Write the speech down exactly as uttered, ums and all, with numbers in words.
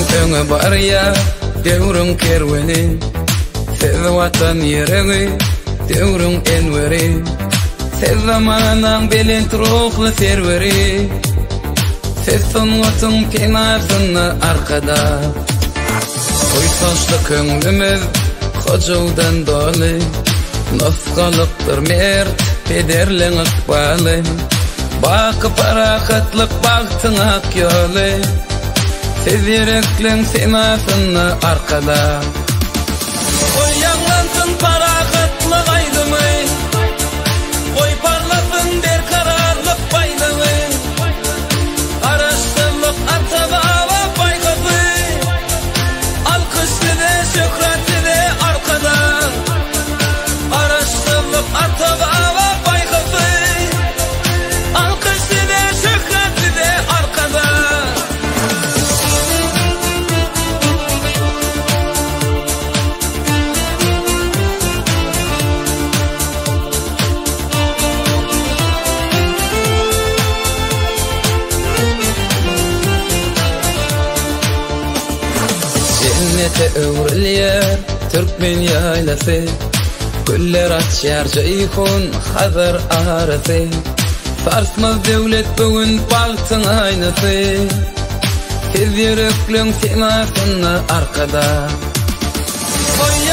Öňe barya devrim kerweni, siz watan ýeregi devrim enweri, siz zamanaň belin turukly serweri, siz sunwatyň penasyny arkada. Oýsaşly köňlümiz hojawdan doly, nafgalykdyr mert pederliň ykbaly, baky parahatlyk bagtyň ak ýoly, siz ýürekliň senasyny arkada. Oy ýaglansyn parahatlyk aýdymy, oy parlasyn berkararlyk baýlygy, araşdyrlyk ata-baba baýgasy, alkyşlydy şöhratydy arkada. Araşdyrlyk ata-baba baýgasy, alkyşlydy şöhratydy arkada. Cennete öwrülýär türkmen ýaýlasy, güller açýar jyýhun hazar arasy, sarsmaz döwlet bugün bagtyň aýnasy, siz ýürekliň senasyny arkada. Oy